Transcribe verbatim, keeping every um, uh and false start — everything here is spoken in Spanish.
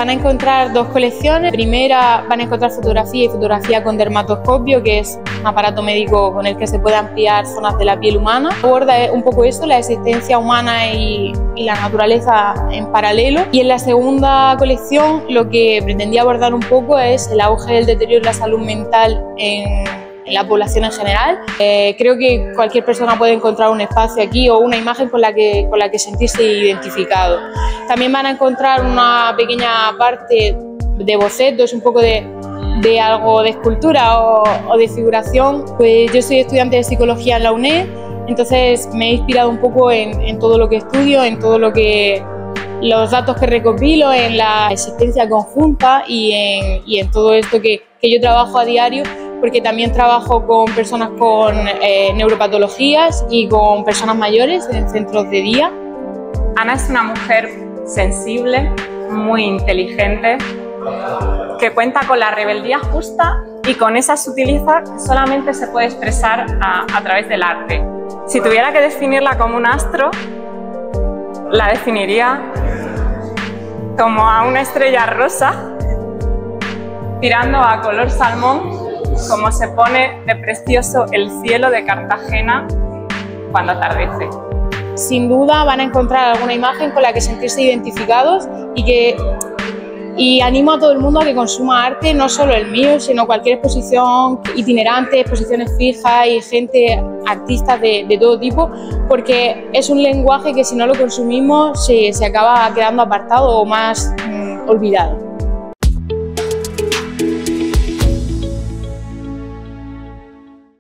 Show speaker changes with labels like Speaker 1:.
Speaker 1: Van a encontrar dos colecciones. Primera, van a encontrar fotografía y fotografía con dermatoscopio, que es un aparato médico con el que se puede ampliar zonas de la piel humana. Aborda un poco eso, la existencia humana y, y la naturaleza en paralelo. Y en la segunda colección lo que pretendía abordar un poco es el auge del deterioro de la salud mental en, en la población en general. Eh, creo que cualquier persona puede encontrar un espacio aquí o una imagen con la que, con la que sentirse identificado. También van a encontrar una pequeña parte de bocetos, un poco de, de algo de escultura o, o de figuración. Pues yo soy estudiante de psicología en la UNED, entonces me he inspirado un poco en, en todo lo que estudio, en todo lo que los datos que recopilo, en la existencia conjunta y en, y en todo esto que, que yo trabajo a diario, porque también trabajo con personas con eh, neuropatologías y con personas mayores en centros de día.
Speaker 2: Ana es una mujer sensible, muy inteligente, que cuenta con la rebeldía justa y con esa sutileza que solamente se puede expresar a, a través del arte. Si tuviera que definirla como un astro, la definiría como a una estrella rosa tirando a color salmón, como se pone de precioso el cielo de Cartagena cuando atardece.
Speaker 1: Sin duda van a encontrar alguna imagen con la que sentirse identificados y que y animo a todo el mundo a que consuma arte, no solo el mío, sino cualquier exposición itinerante, exposiciones fijas y gente, artistas de, de todo tipo, porque es un lenguaje que si no lo consumimos se, se acaba quedando apartado o más mmm, olvidado.